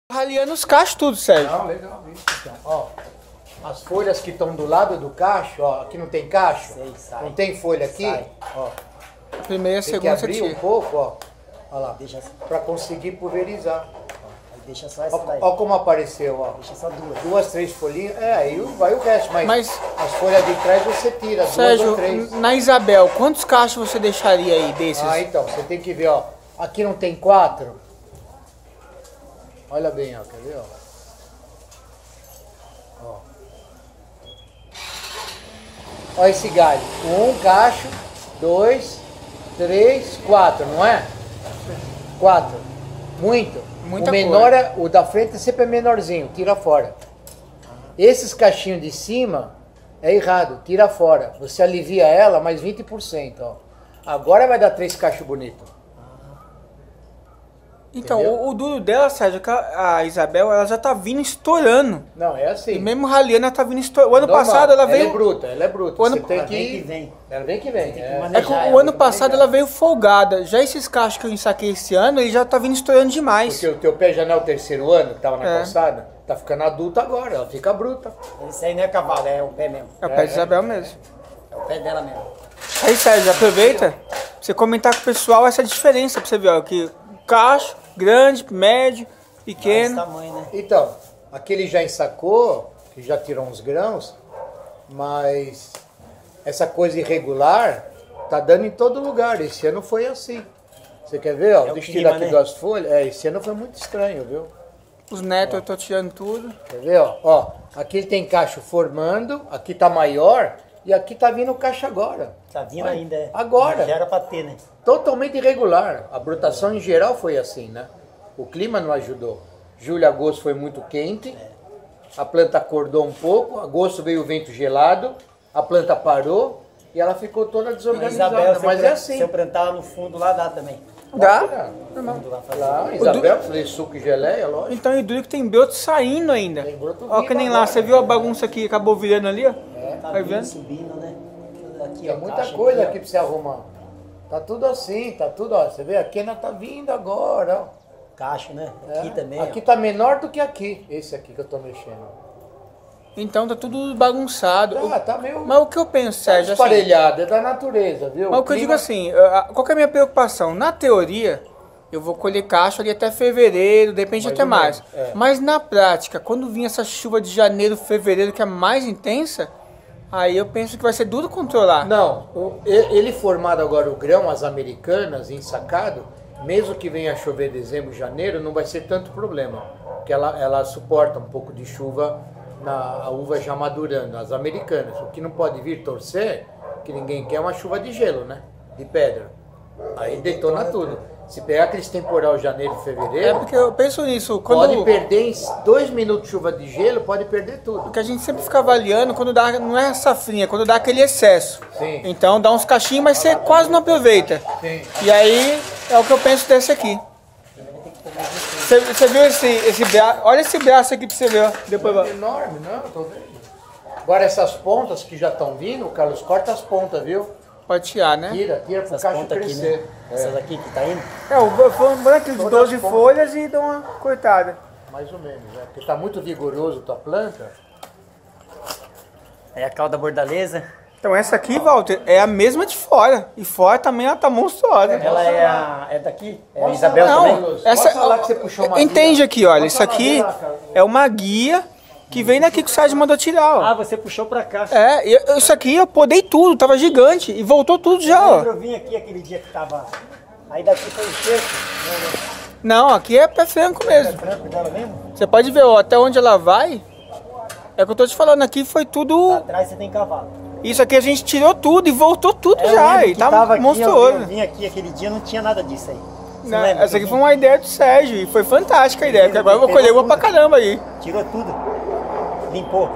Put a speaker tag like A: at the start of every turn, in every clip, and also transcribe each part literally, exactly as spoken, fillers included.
A: Raliando os cachos tudo, Sérgio.
B: Não, legal isso. Então, ó, as folhas que estão do lado do cacho, ó, aqui não tem cacho,
C: Sei, sai.
B: não tem folha aqui,
C: Sai.
B: ó.
A: A primeira e a
B: Tem que
A: segunda você
B: abrir um
A: tira.
B: pouco, ó, ó lá,
C: Deixa,
B: pra conseguir pulverizar.
C: aí deixa só essa
B: Ó,
C: daí.
B: ó como apareceu, ó.
C: Deixa só duas.
B: Duas, três folhinhas, é, aí vai o resto, mas,
A: Mas-
B: as folhas de trás você tira, duas
A: Sérgio,
B: ou três.
A: na Isabel, quantos cachos você deixaria aí desses?
B: Ah, então, você tem que ver, ó, aqui não tem quatro? Olha bem, ó, quer ver, ó? Ó. Olha esse galho. Um cacho, dois, três, quatro, não é? Quatro. Muito.
A: Muita
B: o menor é, o da frente sempre é menorzinho, tira fora. Esses cachinhos de cima é errado, tira fora. Você alivia ela mais vinte por cento, ó. Agora vai dar três cachos bonitos.
A: Então,
B: Entendeu?
A: o, o duro dela, Sérgio, é que a, a Isabel, ela já tá vindo estourando.
B: Não, é assim.
A: E mesmo raliando, ela tá vindo estourando. O ano
B: Normal.
A: passado ela veio...
B: é bruta, ela é bruta.
A: O ano-
B: Você tem
C: Ela
B: que...
C: vem que vem.
B: Ela vem que vem.
C: que
B: é.
C: manejar.
A: É que
C: Já,
A: o ano
C: já,
A: passado
C: já.
A: ela veio folgada. Já esses cachos que eu ensaquei esse ano, ele já tá vindo estourando demais.
B: Porque o teu pé já não é o terceiro ano que tava na
A: É.
B: calçada? Tá ficando adulta agora, ela fica bruta.
C: Esse aí não é cavalo, é o pé mesmo.
A: É o pé de Isabel mesmo.
C: É o pé dela mesmo.
A: Aí, Sérgio, aproveita pra você comentar com o pessoal essa diferença pra você ver, ó, que cacho, grande, médio,
C: Esse
A: pequeno.
C: tamanho, né?
B: Então, aquele já ensacou, que já tirou uns grãos, mas essa coisa irregular tá dando em todo lugar. Esse ano foi assim. Você quer ver, ó?
C: É o
B: Deixa eu
C: clima,
B: tirar aqui
C: né?
B: duas folhas. É, esse ano foi muito estranho, viu?
A: Os netos eu tô tirando tudo.
B: Quer ver, ó? Ó, aqui tem cacho formando, aqui tá maior e aqui tá vindo o cacho agora.
C: Tá vindo
B: Olha,
C: ainda. é.
B: agora.
C: Já era pra ter, né?
B: Totalmente irregular. A brotação em geral foi assim, né? O clima não ajudou. Julho, agosto foi muito quente, a planta acordou um pouco, agosto veio o vento gelado, a planta parou e ela ficou toda
C: Mas,
B: desorganizada.
C: Isabel, se eu
B: Mas é
C: plan-
B: assim.
C: Se eu plantar lá no fundo, lá dá também.
A: Dá?
C: Fundo lá fazer.
B: Lá, Isabel, falei suco e geleia, lógico.
A: Então, e duro que tem broto saindo ainda.
B: Tem broto
A: Ó, que
B: vindo
A: nem lá,
B: agora.
A: você viu a bagunça que acabou virando ali, ó?
C: Tá
A: Vai
C: vindo,
A: vendo?
C: subindo, né? Aqui,
B: Tem
C: ó,
B: muita
C: caixa
B: coisa
C: ó.
B: aqui pra você arrumar. Tá tudo assim, tá tudo, ó. Você vê, a quena tá vindo agora, ó.
C: Caixa, né? Aqui
B: É.
C: também,
B: Aqui
C: ó.
B: tá menor do que aqui, esse aqui que eu tô mexendo.
A: Então tá tudo bagunçado.
B: Tá, tá meio
A: Mas o que eu penso,
B: tá
A: Sérgio, assim,
B: esparelhado, é da natureza, viu?
A: mas o que eu digo
B: clima-
A: assim, a- a- qual que é a minha preocupação? Na teoria, eu vou colher cacho ali até fevereiro, depende
B: Mais
A: até
B: ou
A: mais.
B: menos, é.
A: Mas na prática, quando vir essa chuva de janeiro, fevereiro, que é mais intensa, aí eu penso que vai ser duro controlar.
B: Não, o- e- ele formado agora o grão, as americanas, ensacado, mesmo que venha chover dezembro, janeiro, não vai ser tanto problema. Porque ela, ela suporta um pouco de chuva, na, a uva já madurando, as americanas. O que não pode vir torcer, que ninguém quer, é uma chuva de gelo, né? De pedra. Aí detona tudo. Se pegar aqueles temporal janeiro e
A: É
B: fevereiro,
A: porque eu penso nisso, quando
B: pode perder em dois minutos de chuva de gelo, pode perder tudo.
A: porque a gente sempre fica avaliando quando dá, não é safrinha, quando dá aquele excesso.
B: Sim.
A: Então dá uns cachinhos, mas você quase não aproveita.
B: Sim.
A: E aí é o que eu penso desse aqui. Você, você viu esse, esse braço? Olha esse braço aqui pra você ver, ó. Depois
B: É
A: vai.
B: enorme, não, tô vendo. Agora essas pontas que já estão vindo, Carlos, corta as pontas, viu?
A: Pode tirar, né?
B: Tira, tira pro
C: Essas
B: cacho
C: pontas aqui,
B: crescer.
C: né? Essas aqui que tá indo.
A: É, o vamos aqueles
B: Todas
A: doze
B: as pontas.
A: folhas e dá uma cortada.
B: Mais ou menos, né? Porque tá muito vigoroso tua planta.
C: Aí a cauda bordaleza.
A: Então essa aqui, Walter, é a mesma de fora. E fora também ela tá monstruosa.
C: Ela é, a, é daqui? É a
B: Mostra
C: Isabel
B: lá,
C: também?
B: Carlos.
A: Essa,
B: Mostra lá que você puxou uma
A: entende
B: guia.
A: aqui, olha.
B: Mostra
A: Isso
B: lá,
A: aqui
B: vê lá, Carlos.
A: é uma guia que vem daqui que o Sérgio mandou tirar, ó.
C: Ah, você puxou pra cá.
A: É, e isso aqui eu podei tudo, tava gigante. E voltou tudo já,
C: Eu lembro,
A: ó.
C: eu vim aqui aquele dia que tava. Aí daqui foi o cerco.
A: Não, aqui é pé franco
C: É
A: mesmo.
C: franco dela mesmo?
A: Você pode ver, ó, até onde ela vai. É o que eu tô te falando, aqui foi tudo.
C: Atrás você tem cavalo.
A: Isso aqui a gente tirou tudo e voltou tudo
C: É, eu
A: já.
C: lembro
A: E
C: que
A: tá
C: tava aqui,
A: monstruoso.
C: Eu vim, eu vim aqui aquele dia, não tinha nada disso aí. Você
A: Não,
C: lembra?
A: essa aqui foi uma ideia do Sérgio e foi fantástica a ideia, porque agora eu vou colher uma pra caramba aí.
C: Tirou tudo. Limpou.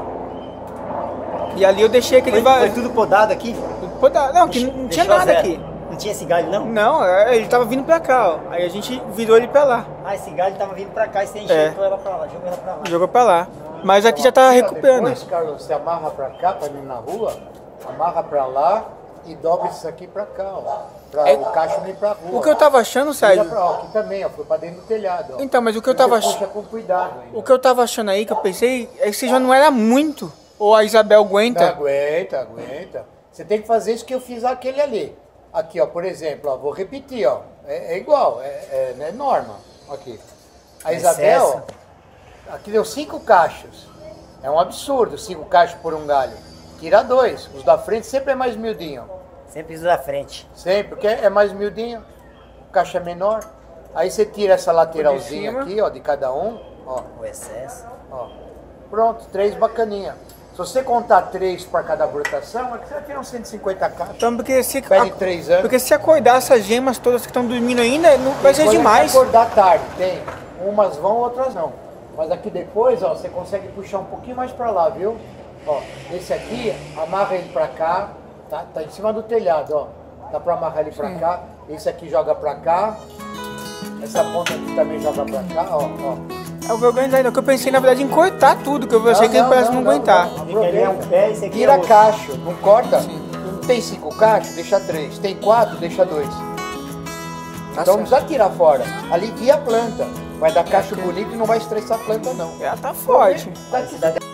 A: E ali eu deixei aquele
C: Foi, foi
A: vai.
C: tudo podado aqui?
A: Não, que não tinha
C: Deixou
A: nada
C: zero.
A: aqui.
C: Não tinha esse galho, não?
A: Não, é, ele tava vindo pra cá, ó. Aí a gente virou ele pra lá.
C: Ah, esse galho tava vindo pra cá e você
A: É.
C: enxertou ela pra lá, jogou ela pra lá.
A: Jogou pra lá. Mas aqui já tá recuperando.
B: Depois, Carlos, você amarra pra cá, pra ir na rua, amarra pra lá e dobra isso aqui pra cá, ó. Pra
A: É-
B: o cacho não ir pra rua.
A: O que eu tava achando,
B: Vira
A: Sérgio...
B: pra- ó, aqui também, ó, foi pra dentro do telhado, ó.
A: Então, mas o que eu
B: Você
A: tava
B: puxa
A: achando...
B: com cuidado ainda.
A: O que eu tava achando aí, que eu pensei, é que você já não era muito. Ou a Isabel
B: Não,
A: aguenta.
B: aguenta, aguenta. Você tem que fazer isso que eu fiz aquele ali. Aqui, ó, por exemplo, ó, vou repetir, ó. É, é igual, é, é, é norma. Aqui. A Isabel, ó, aqui deu cinco cachos. É um absurdo, cinco cachos por um galho. Tira dois. Os da frente sempre é mais miudinho.
C: Sempre os da frente.
B: Sempre, porque é mais miudinho. O cacho é menor. Aí você tira essa lateralzinha
A: cima.
B: aqui, ó, de cada um. Ó,
C: O excesso.
B: ó. Pronto, três bacaninha. Se você contar três para cada brotação, é que você vai tirar uns cento e cinquenta caixas.
A: Então, porque se...
B: Pede três anos.
A: Porque se acordar essas gemas todas que estão dormindo ainda, não vai ser
B: Quando
A: demais.
B: você acordar tarde, tem. Umas vão, outras não. Mas aqui depois, ó, você consegue puxar um pouquinho mais para lá, viu? Ó, esse aqui, amarra ele para cá. Tá, tá em cima do telhado, ó. Dá para amarrar ele para cá. Esse aqui joga para cá. Essa ponta aqui também joga para cá, ó, ó.
A: É o que eu organizar ainda. O que eu pensei, na verdade, em cortar tudo, que eu achei
B: Não,
A: que ele
B: não,
A: parece não,
B: não,
A: aguentar.
B: não, não.
C: Esse aqui é um pé, esse aqui é
B: Tira
C: outro.
B: cacho, não corta. Não tem cinco cachos, deixa três. Tem quatro, deixa dois.
A: Tá
B: Então não
A: certo.
B: precisa tirar fora. Alivia a planta. Vai dar cacho bonito e não vai estressar a planta, não.
A: Ela tá forte.
B: Tá aqui,